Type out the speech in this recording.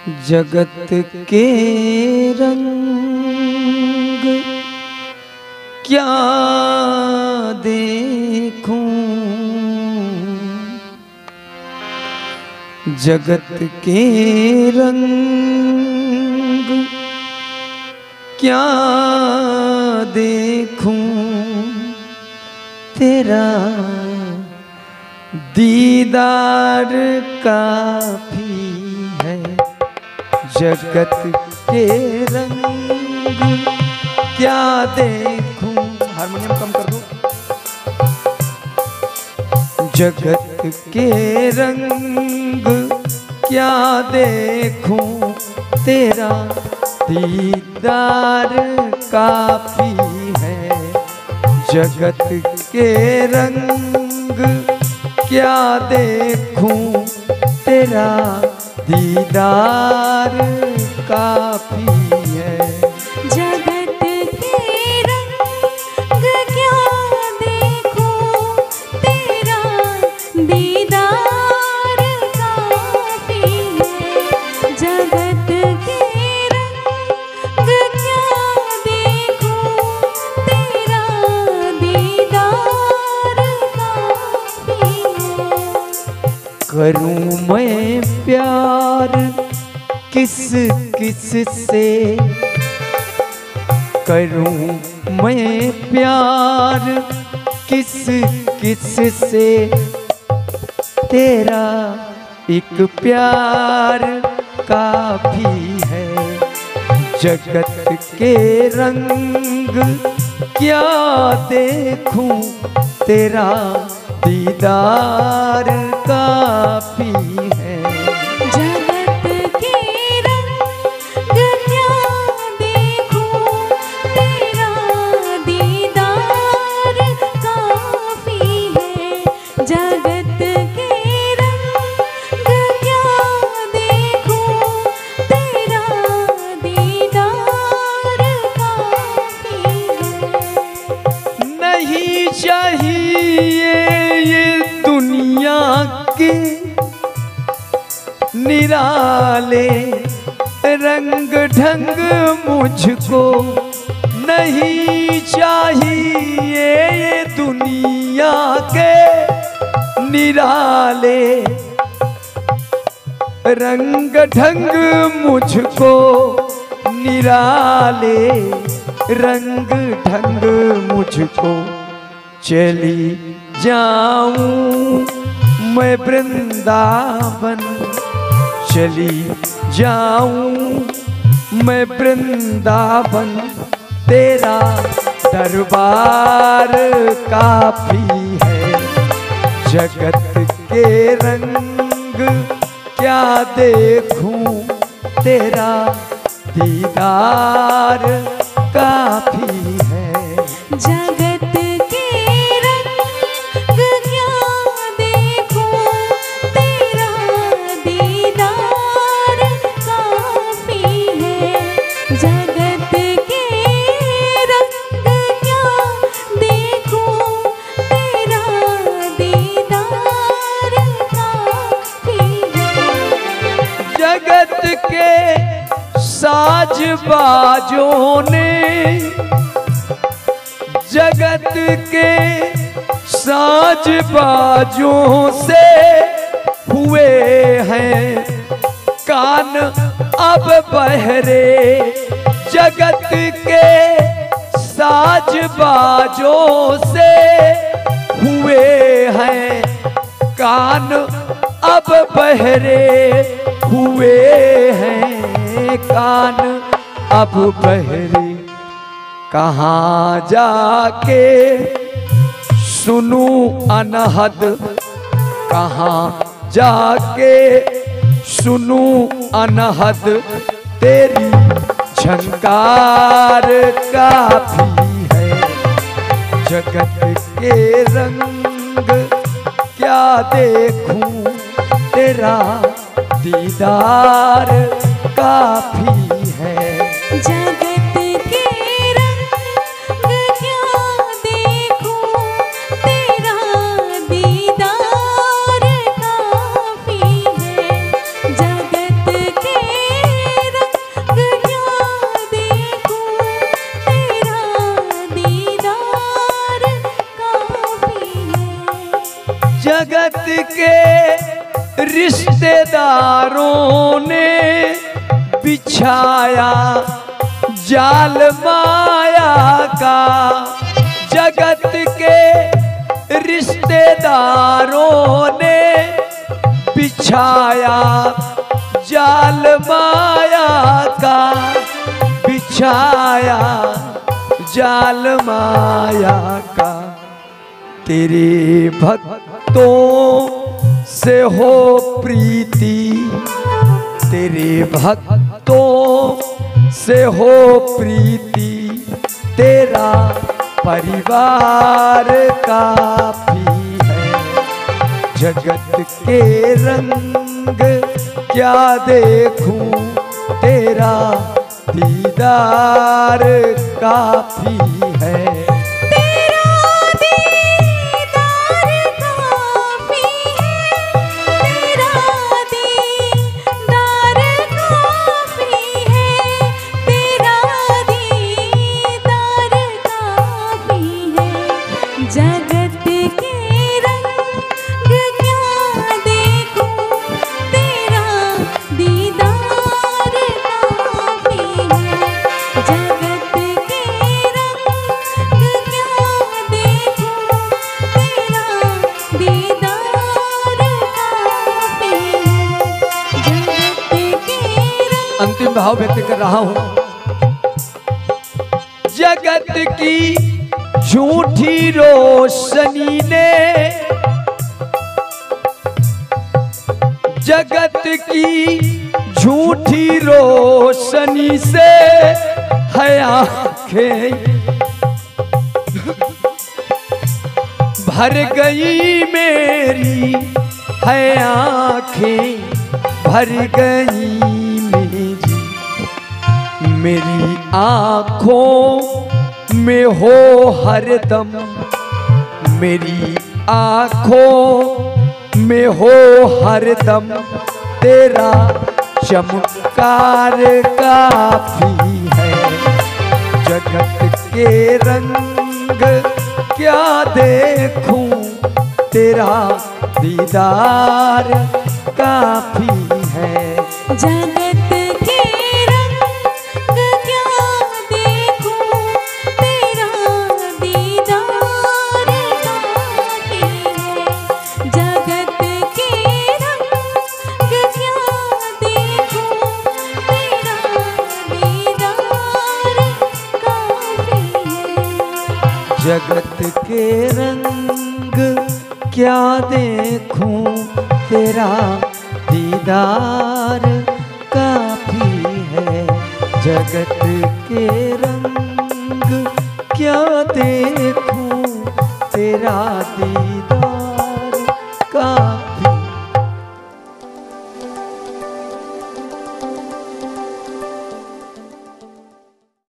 जगत के रंग क्या देखूं, जगत के रंग क्या देखूं, तेरा दीदार काफी है। जगत के रंग क्या देखूं, हारमोनियम कम कर दो। जगत के रंग क्या देखूं, तेरा दीदार काफी है। जगत के रंग क्या देखूं, तेरा दीदार काफी है। जगत के रंग क्या देखूं, तेरा दीदार काफी है। जगत के रंग क्या देखूं, तेरा दीदार काफी है। करूं मैं प्यार किस किस से, करूं मैं प्यार किस किस से, तेरा एक प्यार काफी है। जगत के रंग क्या देखूं, तेरा दीदार काफी है। जगत के रंग क्या देखूं, तेरा दीदार काफी है। जगत के रंग क्या देखूं, तेरा दीदार काफी है। नहीं चाहिए ये दुनिया के निराले रंग ढंग मुझको, नहीं चाहिए ये दुनिया के निराले रंग ढंग मुझको, निराले रंग ढंग मुझको। चली जाऊं मैं वृंदावन, चली जाऊं मैं वृंदावन, तेरा दरबार काफी है। जगत के रंग क्या देखूं, तेरा दीदार काफी है। जगत के रंग क्या देखूं, तेरा दीदार काफी है। जगत के रंग क्या देखूं, तेरा दीदार काफी है। जगत के साज बाजों ने, जगत के साज बाजों से हुए हैं कान अब बहरे। जगत के साज बाजों से हुए हैं कान अब बहरे, हुए हैं कान अब बहरे। कहाँ जाके सुनूं अनहद, कहाँ जाके सुनूं अनहद, तेरी झंकार काफी है। जगत के रंग क्या देखूं, तेरा दीदार काफी है। जगत के रंग क्या देखूं, तेरा दीदार काफी है। जगत के के रिश्तेदारों ने बिछाया जाल माया का, जगत के रिश्तेदारों ने बिछाया जाल माया का, बिछाया जाल माया का। तेरे भक्तों से हो प्रीति, तेरे भक्तों से हो प्रीति, तेरा परिवार काफी है। जगत के रंग क्या देखूं, तेरा दीदार काफी है। अंतिम भाव व्यक्त कर रहा हूं। जगत की झूठी रोशनी ने, जगत की झूठी रोशनी से है आंखें भर गई मेरी, है आंखें भर गई मेरी आँखों में हो हरदम, मेरी आँखों में हो हरदम, तेरा चमत्कार काफी है। जगत के रंग क्या देखूं, तेरा दीदार काफी है। जगत जगत के रंग क्या देखूं, तेरा दीदार काफी है। जगत के रंग क्या देखूं, तेरा दीदार